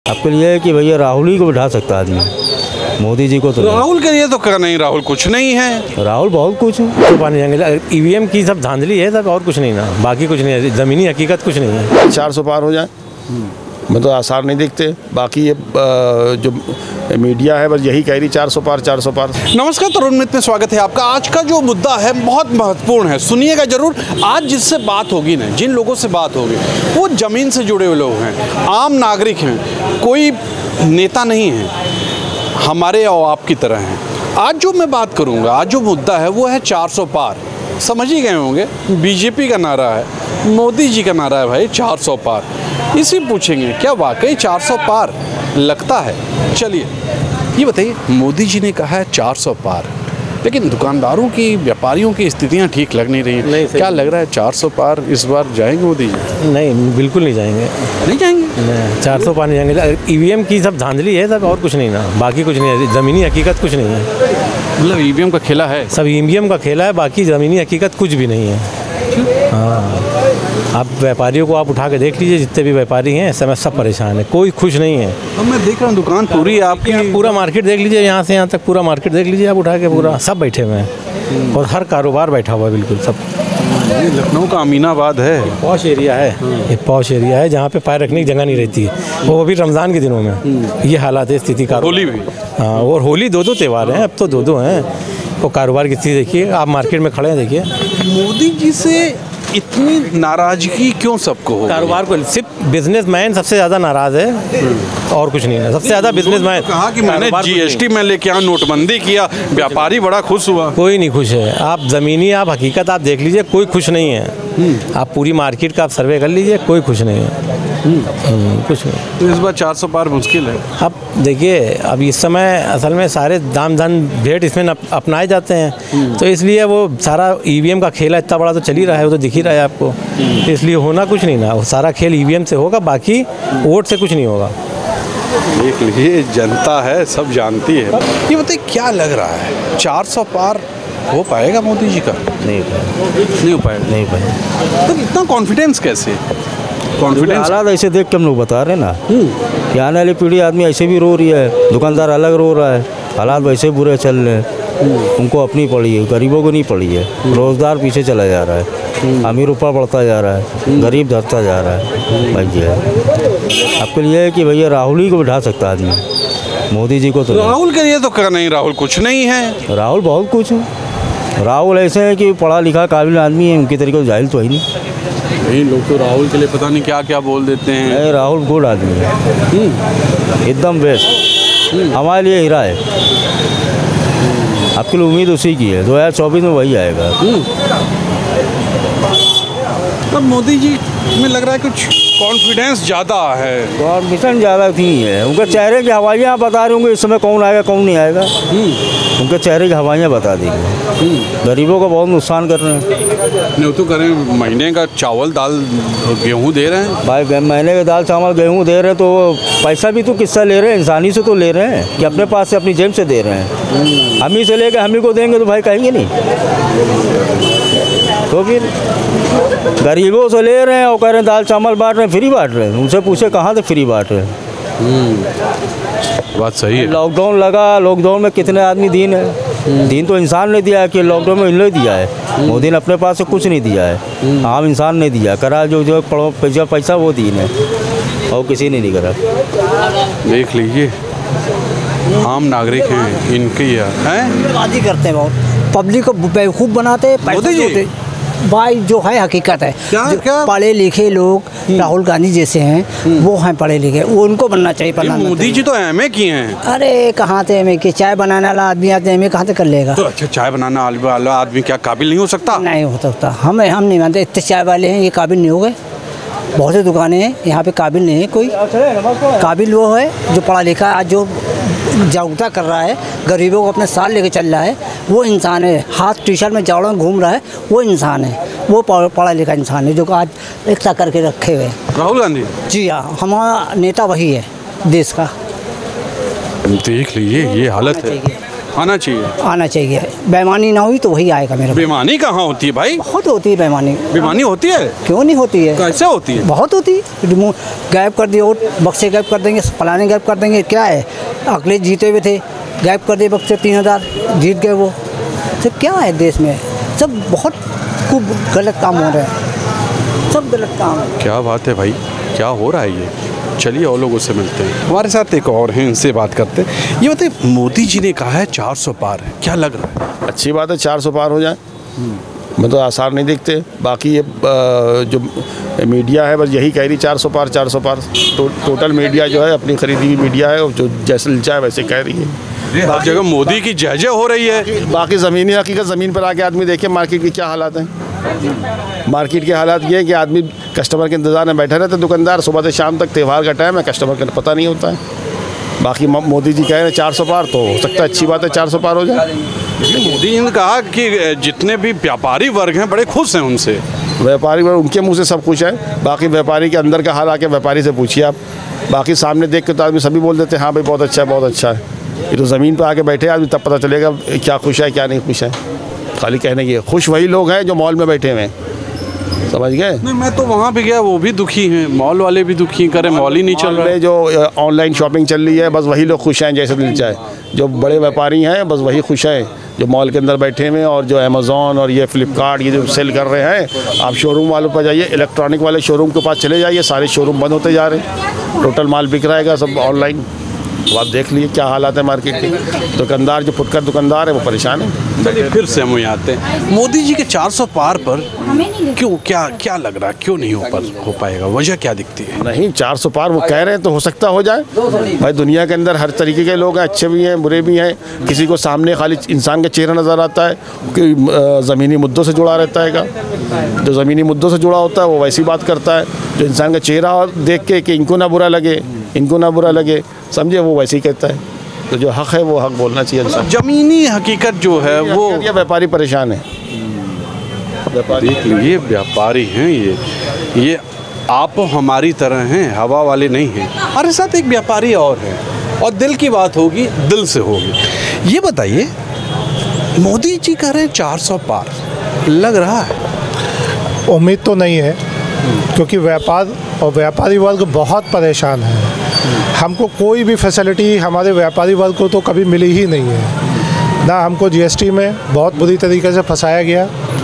आपके लिए है कि भैया राहुल ही को बिठा सकता आदमी, मोदी जी को तो राहुल के लिए तो कर नहीं, राहुल कुछ नहीं है। राहुल बहुत कुछ है। तो पानी जाएंगे, ईवीएम की सब धांधली है सब, और कुछ नहीं ना, बाकी कुछ नहीं है, ज़मीनी हकीकत कुछ नहीं है। 400 पार हो जाए मैं तो आसार नहीं दिखते। बाकी ये जो मीडिया है बस यही कह रही 400 पार 400 पार। नमस्कार, तरुण मित्र में स्वागत है आपका। आज का जो मुद्दा है बहुत महत्वपूर्ण है, सुनिएगा जरूर। आज जिससे बात होगी ना, जिन लोगों से बात होगी वो ज़मीन से जुड़े हुए लोग हैं, आम नागरिक हैं, कोई नेता नहीं है, हमारे और आपकी तरह हैं। आज जो मैं बात करूँगा, आज जो मुद्दा है वो है 400 पार। समझ ही गए होंगे, बीजेपी का नारा है, मोदी जी का नारा है भाई 400 पार। इसी पूछेंगे क्या वाकई 400 पार लगता है। चलिए ये बताइए, मोदी जी ने कहा है 400 पार, लेकिन दुकानदारों की, व्यापारियों की स्थितियां ठीक लग नहीं रही हैं। क्या लग रहा है 400 पार इस बार जाएंगे मोदी जी? नहीं, बिल्कुल नहीं जाएंगे। नहीं जाएंगे? नहीं, 400 पार नहीं जाएंगे। ईवीएम की सब धांधली है सब, और कुछ नहीं ना, बाकी कुछ नहीं है, ज़मीनी हकीकत कुछ नहीं है। मतलब ईवीएम का खेला है? सब ईवीएम का खेला है, बाकी ज़मीनी हकीकत कुछ भी नहीं है। हाँ, आप व्यापारियों को आप उठा के देख लीजिए, जितने भी व्यापारी हैं इस समय सब परेशान है, कोई खुश नहीं है। अब मैं देख रहा हूँ दुकान पूरी है आपकी, पूरा मार्केट देख लीजिए, यहाँ से यहाँ तक पूरा मार्केट देख लीजिए आप उठा के, पूरा सब बैठे हुए हैं और हर कारोबार बैठा हुआ है बिल्कुल सब। लखनऊ का अमीनाबाद है, पॉश एरिया है, ये पॉश एरिया है जहाँ पे पैर रखने की जगह नहीं रहती है, वो भी रमज़ान के दिनों में। ये हालात है स्थिति का। होली भी, हाँ, और होली दो त्यौहार हैं, अब तो दो हैं। वो कारोबार की स्थिति देखिए, आप मार्केट में खड़े हैं देखिए। मोदी जी से इतनी नाराजगी क्यों सबको हो? कारोबार को सिर्फ बिजनेसमैन सबसे ज़्यादा नाराज़ है और कुछ नहीं है, सबसे ज़्यादा बिजनेसमैन। कहा कि मैंने जीएसटी में लेके आया, नोटबंदी किया, व्यापारी बड़ा खुश हुआ। कोई नहीं खुश है। आप ज़मीनी, आप हकीकत आप देख लीजिए, कोई खुश नहीं है। आप पूरी मार्केट का आप सर्वे कर लीजिए, कोई खुश नहीं है। कुछ नहीं। तो इस बार 400 पार मुश्किल है। अब देखिए, अब इस समय असल में सारे दाम धन भेंट इसमें अपनाए जाते हैं, तो इसलिए वो सारा ईवीएम का खेल इतना बड़ा तो चल ही रहा है, वो तो दिख ही रहा है आपको। इसलिए होना कुछ नहीं ना, वो सारा खेल ईवीएम से होगा, बाकी वोट से कुछ नहीं होगा। देख लीजिए, जनता है, सब जानती है। ये बताइए क्या लग रहा है, 400 पार हो पाएगा मोदी जी का? नहीं हो पाएगा। नहीं पाएगा। तो इतना कॉन्फिडेंस कैसे? कॉन्फिडेंस हालात ऐसे देख के हम लोग बता रहे हैं ना कि आने वाली पीढ़ी आदमी ऐसे भी रो रही है, दुकानदार अलग रो रहा है, हालात वैसे बुरे चल रहे हैं। उनको अपनी पड़ी है, गरीबों को नहीं पड़ी है। रोजगार पीछे चला जा रहा है, अमीर ऊपर बढ़ता जा रहा है, गरीब धरता जा रहा है। भैया आपके लिए है कि भैया राहुल ही को बिठा सकता आदमी, मोदी जी को तो राहुल के लिए तो कर नहीं, राहुल कुछ नहीं है। राहुल बहुत कुछ है। राहुल ऐसे है कि पढ़ा लिखा काबिल आदमी है, उनके तरीके से जाहिल तो है नहीं। लोग तो राहुल के लिए पता नहीं क्या क्या बोल देते हैं। नहीं, राहुल गुड आदमी है, एकदम बेस्ट, हमारे लिए हीरा है। आपके लिए उम्मीद उसी की है, 2024 में वही आएगा। अब मोदी जी में लग रहा है कुछ कॉन्फिडेंस ज़्यादा है। कॉन्फिडेंस ज़्यादा थी है, उनके चेहरे की हवाइयाँ बता रही होंगे इस समय कौन आएगा कौन नहीं आएगा। उनके चेहरे की हवाइयाँ बता देंगे। गरीबों को बहुत नुकसान कर रहे हैं। नहीं तो करें, महीने का चावल दाल गेहूँ दे रहे हैं भाई, महीने का दाल चावल गेहूँ दे रहे हैं, तो पैसा भी तो किससे ले रहे हैं? इंसानी से तो ले रहे हैं कि अपने पास से अपनी जेब से दे रहे हैं। हम ही से लेकर हम ही को देंगे तो भाई कहेंगे नहीं। तो फिर गरीबों से ले रहे हैं और कह रहे हैं दाल चावल बांट रहे हैं, फ्री बांट रहे हैं। उनसे पूछे कहाँ से फ्री बांट रहे हैं। बात सही है। लॉकडाउन लगा, लॉकडाउन में कितने आदमी दीन है? दीन तो इंसान ने दिया है कि लॉकडाउन में इन्होंने दिया है। मोदी ने अपने पास से कुछ नहीं दिया है, आम इंसान ने दिया। करा जो पैसा वो दीन है, और किसी ने नहीं करा। देख लीजिए, आम नागरिक हैं, इनकी हैं बाजी करते हैं, बहुत पब्लिक को बेवकूफ़ बनाते हैं, पैसे देते भाई। जो है हकीकत है, क्या? पढ़े लिखे लोग राहुल गांधी जैसे हैं, वो हैं पढ़े लिखे, वो उनको बनना चाहिए। मोदी जी तो एमए किए हैं। अरे कहाँ से एमए किए? चाय बनाने वाला आदमी आते एमए कहाँ से कर लेगा? तो अच्छा, चाय बनाना वाला आदमी क्या काबिल नहीं हो सकता? नहीं हो सकता। हम नहीं मानते, इतने चाय वाले हैं, ये काबिल नहीं हो गए। बहुत सी दुकानें हैं यहाँ पे, काबिल नहीं है कोई। काबिल वो है जो पढ़ा लिखा, आज जो जागरूकता कर रहा है, गरीबों को अपने साथ लेके चल रहा है, वो इंसान है। हाथ टी शर्ट में जावड़ों में घूम रहा है, वो इंसान है, वो पढ़ा लिखा इंसान है, जो आज एकता करके रखे हुए। राहुल गांधी जी हाँ, हमारा नेता वही है देश का। देख लीजिए, ये हालत है। आना चाहिए। आना चाहिए। बेईमानी ना हुई तो वही आएगा मेरा। बेईमानी कहाँ होती है भाई? बहुत होती है बेईमानी। बेईमानी होती है? क्यों नहीं होती है? कैसे होती है? बहुत होती है। गायब कर दिए वोट, बक्से गायब कर देंगे, फलाने गायब कर देंगे। क्या है, अखिलेश जीते हुए थे, गायब कर दिए बक्से 3000, जीत गए वो। तो क्या है देश में? सब बहुत खूब गलत काम हो रहा है, सब गलत काम है। क्या बात है भाई, क्या हो रहा है ये? चलिए और लोगों से मिलते हैं। हमारे साथ एक और हैं, इनसे बात करते हैं। ये बताइए, मोदी जी ने कहा है 400 पार है, क्या लग रहा है? अच्छी बात है, 400 पार हो जाए। मैं तो आसार नहीं दिखते। बाकी ये जो मीडिया है बस यही कह रही 400 पार 400 पार। तो टोटल मीडिया जो है अपनी खरीदी हुई मीडिया है, जो जैसे लिखा है वैसे कह रही है। हर जगह मोदी की जय जय हो रही है। बाकी ज़मीनी हकीकत ज़मीन पर आके आदमी देखे मार्केट के क्या हालात हैं। मार्केट के हालात ये है कि आदमी कस्टमर के इंतज़ार में बैठे रहते, दुकानदार सुबह से शाम तक त्यौहार का टाइम है, कस्टमर का पता नहीं होता है। बाकी मोदी जी कह रहे हैं 400 पार, तो हो सकता है अच्छी बात है 400 पार हो जाए। मोदी जी ने कहा कि जितने भी व्यापारी वर्ग हैं बड़े खुश हैं उनसे। व्यापारी वर्ग उनके मुंह से सब कुछ है, बाकी व्यापारी के अंदर का हाल आके व्यापारी से पूछिए आप। बाकी सामने देख के तो आदमी सभी बोल देते हैं हाँ भाई बहुत अच्छा है, बहुत अच्छा है। ये तो ज़मीन पर आके बैठे आदमी तब पता चलेगा क्या खुश है क्या नहीं खुश है। खाली कहने की खुश वही लोग हैं जो मॉल में बैठे हुए हैं, समझ गए? नहीं, मैं तो वहाँ भी गया, वो भी दुखी हैं, मॉल वाले भी दुखी हैं, करें मॉल ही नहीं चल रहा है। जो ऑनलाइन शॉपिंग चल रही है बस वही लोग खुश हैं जैसे दिल चाहे। जो बड़े व्यापारी हैं बस वही खुश हैं जो मॉल के अंदर बैठे हुए हैं। और जो अमेज़ॉन और ये फ्लिपकार्ट ये जो सेल कर रहे हैं, आप शोरूम वालों पर जाइए, इलेक्ट्रॉनिक वाले शोरूम के पास चले जाइए, सारे शोरूम बंद होते जा रहे हैं। टोटल माल बिक रहेगा सब ऑनलाइन। तो आप देख लीजिए क्या हालात है मार्केट के। दुकानदार जो फुटकर दुकानदार है वो परेशान है। चलिए फिर से हम यहाँ आते हैं। मोदी जी के 400 पार पर क्यों, क्या लग रहा है, क्यों नहीं हो पाएगा? वजह क्या दिखती है? नहीं, 400 पार वो कह रहे हैं तो हो सकता हो जाए भाई। दुनिया के अंदर हर तरीके के लोग हैं, अच्छे भी हैं बुरे भी हैं। किसी को सामने खाली इंसान का चेहरा नज़र आता है कि ज़मीनी मुद्दों से जुड़ा रहता है। जो ज़मीनी मुद्दों से जुड़ा होता है वो वैसी बात करता है। जो इंसान का चेहरा देख के कि इनको ना बुरा लगे, इनको ना बुरा लगे, समझे, वो वैसे ही कहता है। तो जो हक़ है वो हक़ बोलना चाहिए इंसान। ज़मीनी हकीकत जो है वो व्यापारी परेशान है। देख लीजिए, व्यापारी हैं ये आप हमारी तरह हैं, हवा वाले नहीं हैं। हमारे साथ एक व्यापारी और है, और दिल की बात होगी दिल से होगी। ये बताइए, मोदी जी कह रहे हैं 400 पार, लग रहा है? उम्मीद तो नहीं है, क्योंकि व्यापार और व्यापारी वर्ग बहुत परेशान है। हमको कोई भी फैसिलिटी हमारे व्यापारी वर्ग को तो कभी मिली ही नहीं है। ना हमको जीएसटी में बहुत बुरी तरीके से फंसाया गया,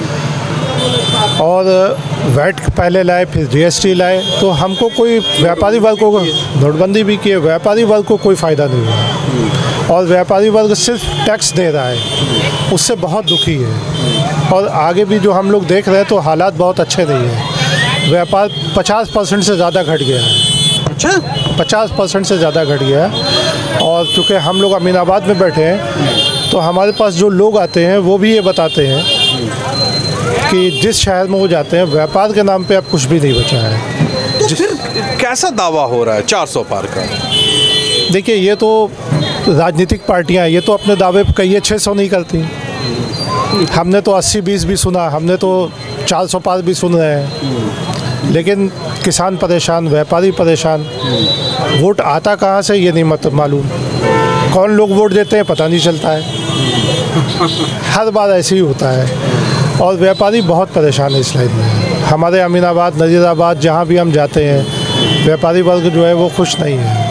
और वैट पहले लाए फिर जीएसटी लाए, तो हमको कोई व्यापारी वर्ग को, नोटबंदी भी किए, व्यापारी वर्ग को कोई फ़ायदा नहीं हुआ। और व्यापारी वर्ग सिर्फ टैक्स दे रहा है, उससे बहुत दुखी है। और आगे भी जो हम लोग देख रहे हैं तो हालात बहुत अच्छे नहीं हैं। व्यापार 50% से ज़्यादा घट गया है। अच्छा, 50% से ज़्यादा घट गया है। और चूँकि हम लोग अमीनाबाद में बैठे हैं, तो हमारे पास जो लोग आते हैं वो भी ये बताते हैं कि जिस शहर में वो जाते हैं व्यापार के नाम पे अब कुछ भी नहीं बचा है। तो फिर कैसा दावा हो रहा है 400 पार का? देखिए, ये तो राजनीतिक पार्टियां, ये तो अपने दावे कहिए 600 नहीं करती। हमने तो 80-20 भी सुना, हमने तो 400 पार भी सुन रहे हैं। लेकिन किसान परेशान, व्यापारी परेशान। वोट आता कहाँ से ये नहीं मतलब मालूम। कौन लोग वोट देते हैं पता नहीं चलता है। हर बार ऐसे ही होता है। और व्यापारी बहुत परेशान है इस लाइन में। हमारे अमीनाबाद, नज़ीराबाद, जहाँ भी हम जाते हैं, व्यापारी वर्ग जो है वो खुश नहीं है।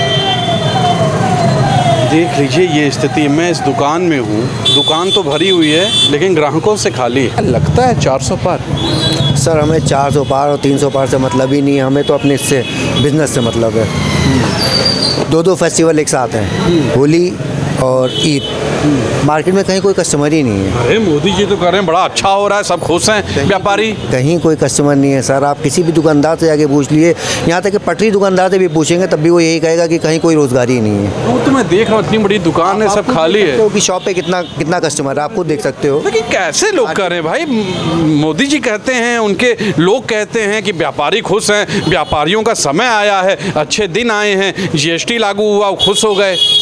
देख लीजिए ये स्थिति। मैं इस दुकान में हूँ, दुकान तो भरी हुई है लेकिन ग्राहकों से खाली है। लगता है 400 पार? सर, हमें 400 पार और 300 पार से मतलब ही नहीं है। हमें तो अपने इससे बिजनेस से मतलब है। दो फेस्टिवल एक साथ हैं, होली और ईद। मार्केट में कहीं कोई कस्टमर ही नहीं है। अरे मोदी जी तो कह रहे हैं बड़ा अच्छा हो रहा है, सब खुश हैं व्यापारी। कहीं कोई कस्टमर नहीं है सर। आप किसी भी दुकानदार से जाके पूछ लिए, यहाँ तक कि पटरी दुकानदार से भी पूछेंगे तब भी वो यही कहेगा कि कहीं कोई रोजगार ही नहीं है। वो तो मैं देख रहा हूँ, इतनी बड़ी दुकान है, सब खाली है। कि शॉप पे कितना कस्टमर है आप खुद देख सकते हो। लेकिन कैसे लोग कर रहे हैं भाई? मोदी जी कहते हैं, उनके लोग कहते हैं कि व्यापारी खुश हैं, व्यापारियों का समय आया है, अच्छे दिन आए हैं, जीएसटी लागू हुआ, खुश हो गए।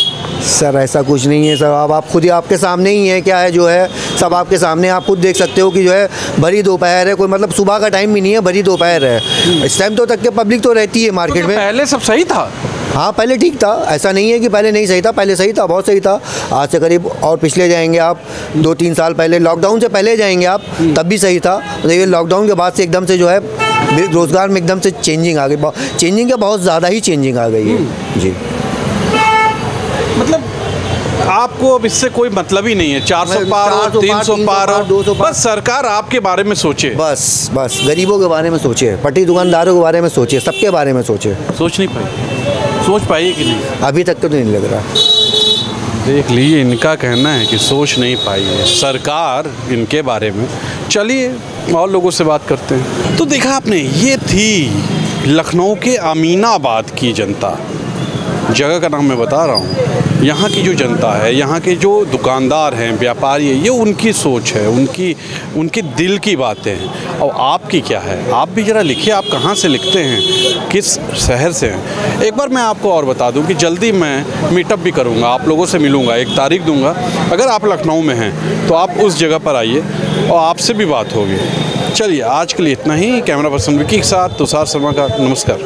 सर ऐसा कुछ नहीं है सर, अब आप खुद ही आपके सामने ही है क्या है जो है, सब आपके सामने, आप खुद देख सकते हो कि जो है भरी दोपहर है, कोई मतलब सुबह का टाइम भी नहीं है, भरी दोपहर है। इस टाइम तो तक के पब्लिक तो रहती है मार्केट में। पहले सब सही था? हाँ पहले ठीक था, ऐसा नहीं है कि पहले नहीं सही था, पहले सही था, बहुत सही था। आज से करीब और पिछले जाएंगे आप 2-3 साल पहले, लॉकडाउन से पहले जाएंगे आप, तब भी सही था। लेकिन लॉकडाउन के बाद से एकदम से जो है रोज़गार में एकदम से चेंजिंग आ गई, चेंजिंग क्या बहुत ज़्यादा ही चेंजिंग आ गई है जी। मतलब आपको अब इससे कोई मतलब ही नहीं है, 400 पार हो, 300 पार हो, 200 पार, बस सरकार आपके बारे में सोचे। बस गरीबों के बारे में सोचे, पट्टी दुकानदारों के बारे में सोचे, सबके बारे में सोचे। सोच नहीं पाई, सोच पाई कि नहीं? अभी तक तो नहीं लग रहा। देख लीजिए, इनका कहना है कि सोच नहीं पाई है सरकार इनके बारे में। चलिए और लोगों से बात करते हैं। तो देखा आपने, ये थी लखनऊ के अमीनाबाद की जनता। जगह का नाम मैं बता रहा हूँ। यहाँ की जो जनता है, यहाँ के जो दुकानदार हैं, व्यापारी हैं, ये उनकी सोच है, उनके दिल की बातें हैं। और आपकी क्या है? आप भी ज़रा लिखिए, आप कहाँ से लिखते हैं, किस शहर से हैं। एक बार मैं आपको और बता दूं कि जल्दी मैं मीटअप भी करूंगा, आप लोगों से मिलूंगा, एक तारीख दूंगा। अगर आप लखनऊ में हैं तो आप उस जगह पर आइए और आपसे भी बात होगी। चलिए आज के लिए इतना ही। कैमरा पर्सन विकी के साथ तुषार शर्मा का नमस्कार।